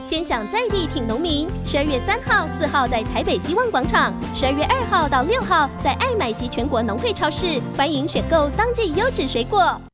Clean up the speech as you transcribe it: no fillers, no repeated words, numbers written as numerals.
先享在地挺农民。12月3号、4号在台北希望广场，12月2号到6号在爱买及全国农会超市，欢迎选购当季优质水果。